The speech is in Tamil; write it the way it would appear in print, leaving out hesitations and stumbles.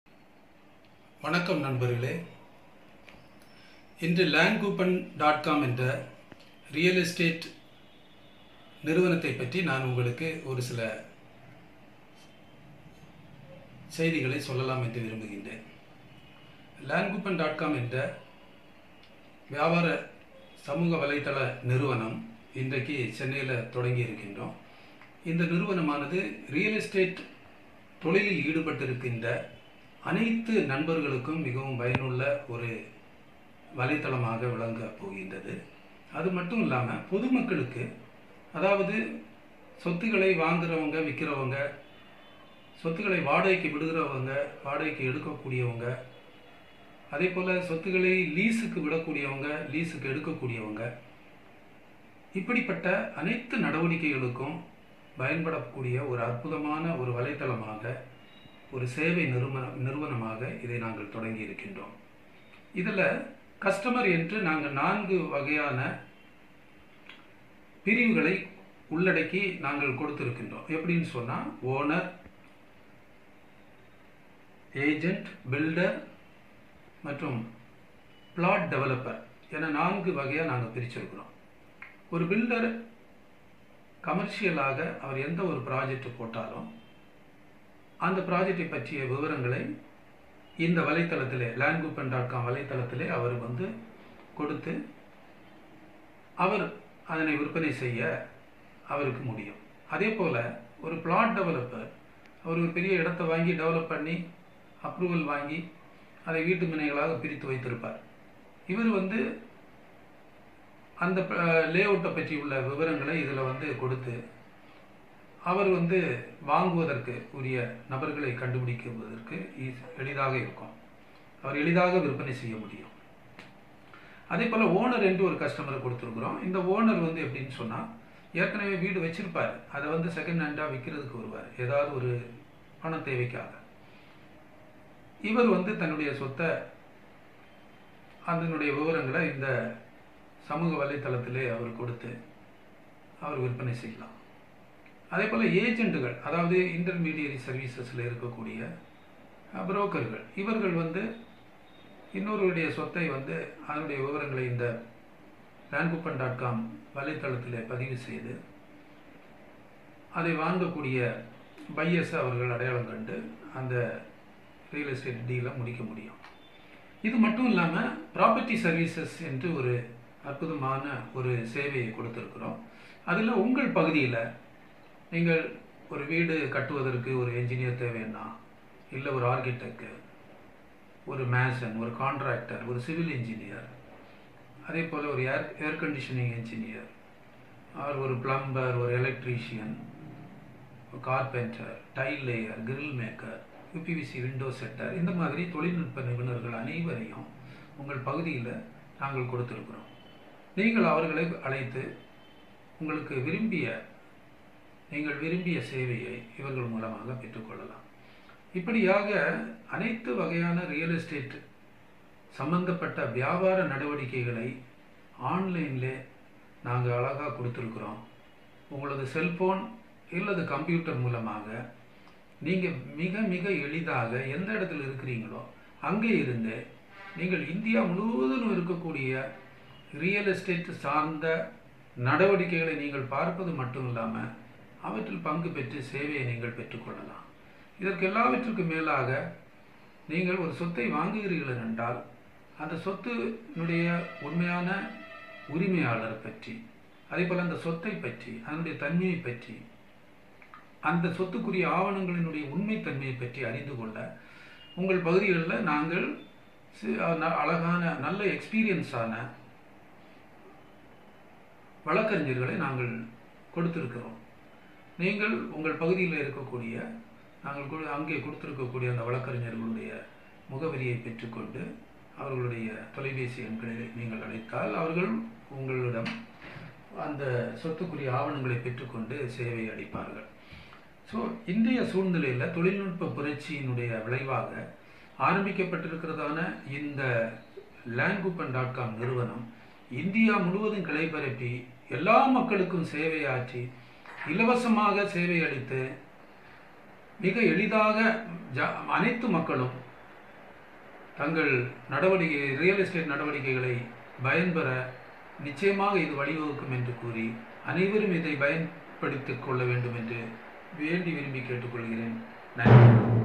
வணக்கம் நண்பர்களே. இன்று landcoupon.com என்ற ரியல் எஸ்டேட் நிறுவனத்தை பற்றி நான் உங்களுக்கு ஒரு சில செய்திகளை சொல்லலாம் என்று விரும்புகின்றேன். landcoupon.com என்ற வியாபார சமூக வலைத்தள நிறுவனம் இன்றைக்கு சென்னையில் தொடங்கி இருக்கின்றோம். இந்த நிறுவனமானது ரியல் எஸ்டேட் தொழிலில் ஈடுபட்டிருக்கின்ற அனைத்து நண்பர்களுக்கும் மிகவும் பயனுள்ள ஒரு வலைத்தளமாக விளங்க போகின்றது. அது மட்டும் இல்லாமல் பொதுமக்களுக்கு, அதாவது சொத்துக்களை வாங்குறவங்க, விற்கிறவங்க, சொத்துக்களை வாடகைக்கு விடுகிறவங்க, வாடகைக்கு எடுக்கக்கூடியவங்க, அதே போல் சொத்துக்களை லீஸுக்கு விடக்கூடியவங்க, லீஸுக்கு எடுக்கக்கூடியவங்க, இப்படிப்பட்ட அனைத்து நடவடிக்கைகளுக்கும் பயன்படக்கூடிய ஒரு அற்புதமான ஒரு வலைத்தளமாக, ஒரு சேவை நிறுவனமாக இதை நாங்கள் தொடங்கி இருக்கின்றோம். இதில் கஸ்டமர் என்று நாங்கள் 4 வகையான பிரிவுகளை உள்ளடக்கி நாங்கள் கொடுத்திருக்கின்றோம். எப்படின்னு சொன்னால், ஓனர், ஏஜென்ட், பில்டர் மற்றும் பிளாட் டெவலப்பர் என 4 வகையாக நாங்கள் பிரிச்சிருக்கிறோம். ஒரு பில்டர் கமர்ஷியலாக அவர் எந்த ஒரு ப்ராஜெக்ட் போட்டாலும் அந்த ப்ராஜெக்டை பற்றிய விவரங்களை இந்த வலைத்தளத்திலே, landcoupon.com வலைத்தளத்திலே அவர் கொடுத்து அவர் அதனை விற்பனை செய்ய அவருக்கு முடியும். அதே போல் ஒரு பிளாட் டெவலப்பர், அவர் ஒரு பெரிய இடத்தை வாங்கி டெவலப் பண்ணி அப்ரூவல் வாங்கி அதை வீட்டு மனைகளாக பிரித்து வைத்திருப்பார். இவர் அந்த லேஅவுட்டை பற்றி உள்ள விவரங்களை இதில் கொடுத்து அவர் வாங்குவதற்கு உரிய நபர்களை கண்டுபிடிக்குவதற்கு எளிதாக இருக்கும். அவர் எளிதாக விற்பனை செய்ய முடியும். அதே போல் ஓனர் என்று ஒரு கஸ்டமரை கொடுத்துருக்குறோம். இந்த ஓனர் எப்படின்னு சொன்னால், ஏற்கனவே வீடு வச்சிருப்பார், அதை செகண்ட் ஹேண்டாக விற்கிறதுக்கு வருவார், ஏதாவது ஒரு பண தேவைக்காக. இவர் தன்னுடைய சொத்தை, அதனுடைய விவரங்களை இந்த சமூக வலைத்தளத்திலே அவர் கொடுத்து அவர் விற்பனை செய்யலாம். அதே போல் ஏஜென்ட்டுகள், அதாவது இன்டர்மீடியரி சர்வீசஸில் இருக்கக்கூடிய புரோக்கர்கள், இவர்கள் இன்னொருடைய சொத்தை அதனுடைய விவரங்களை இந்த landcoupon.com வலைத்தளத்தில் பதிவு செய்து அதை வாங்கக்கூடிய பையர்ஸை அவர்கள் அடையாளம் கண்டு அந்த ரியல் எஸ்டேட் டீலை முடிக்க முடியும். இது மட்டும் இல்லாமல் ப்ராப்பர்ட்டி சர்வீசஸ் என்று ஒரு அற்புதமான ஒரு சேவையை கொடுத்துருக்குறோம். அதில் உங்கள் பகுதியில் நீங்கள் ஒரு வீடு கட்டுவதற்கு ஒரு என்ஜினியர் தேவைன்னா, இல்லை ஒரு ஆர்கிடெக்ட், ஒரு மேசன், ஒரு கான்ட்ராக்டர், ஒரு சிவில் இன்ஜினியர், அதே போல் ஒரு ஏர் கண்டிஷனிங் இன்ஜினியர், ஒரு பிளம்பர், ஒரு எலக்ட்ரீஷியன், ஒரு carpenter, tile layer, grill maker, UPVC window setter, இந்த மாதிரி தொழில்நுட்ப நிபுணர்கள் அனைவரையும் உங்கள் பகுதியில் நாங்கள் கொடுத்துருக்குறோம். நீங்கள் அவர்களை அழைத்து நீங்கள் விரும்பிய சேவையை இவர்கள் மூலமாக பெற்றுக்கொள்ளலாம். இப்படியாக அனைத்து வகையான ரியல் எஸ்டேட் சம்பந்தப்பட்ட வியாபார நடவடிக்கைகளை ஆன்லைனில் நாங்கள் அழகாக கொடுத்துருக்குறோம். உங்களது செல்ஃபோன் இல்லது கம்ப்யூட்டர் மூலமாக நீங்கள் மிக மிக எளிதாக எந்த இடத்துல இருக்கிறீங்களோ அங்கே இருந்து நீங்கள் இந்தியா முழுவதும் இருக்கக்கூடிய ரியல் எஸ்டேட் சார்ந்த நடவடிக்கைகளை நீங்கள் பார்ப்பது மட்டும் இல்லாமல் அவற்றில் பங்கு பெற்று சேவையை நீங்கள் பெற்றுக்கொள்ளலாம். இதற்கு எல்லாவற்றுக்கும் மேலாக, நீங்கள் ஒரு சொத்தை வாங்குகிறீர்கள் என்றால் அந்த சொத்தினுடைய உண்மையான உரிமையாளரை பற்றி, அதே போல் அந்த சொத்தை பற்றி, அதனுடைய தன்மையை பற்றி, அந்த சொத்துக்குரிய ஆவணங்களினுடைய உண்மைத்தன்மையை பற்றி அறிந்து கொள்ள உங்கள் பகுதிகளில் நாங்கள் அழகான நல்ல எக்ஸ்பீரியன்ஸான வழக்கறிஞர்களை நாங்கள் கொடுத்திருக்கிறோம். நீங்கள் உங்கள் பகுதியில் இருக்கக்கூடிய, நாங்கள் அங்கே கொடுத்திருக்கக்கூடிய அந்த வழக்கறிஞர்களுடைய முகவரியை பெற்றுக்கொண்டு அவர்களுடைய தொலைபேசி எண்களை நீங்கள் அழைத்தால் அவர்கள் உங்களிடம் அந்த சொத்துக்குரிய ஆவணங்களை பெற்றுக்கொண்டு சேவை அளிப்பார்கள். ஸோ இன்றைய சூழ்நிலையில் தொழில்நுட்ப புரட்சியினுடைய விளைவாக ஆரம்பிக்கப்பட்டிருக்கிறதான இந்த landcoupon.com நிறுவனம் இந்தியா முழுவதும் கிளை பரப்பி எல்லா மக்களுக்கும் சேவையாற்றி இலவசமாக சேவை அளித்து மிக எளிதாக அனைத்து மக்களும் தங்கள் ரியல் எஸ்டேட் நடவடிக்கைகளை பயன்பெற நிச்சயமாக இது வழிவகுக்கும் என்று கூறி அனைவரும் இதை பயன்படுத்திக் கொள்ள வேண்டும் என்று வேண்டி விரும்பி கேட்டுக்கொள்கிறேன். நன்றி.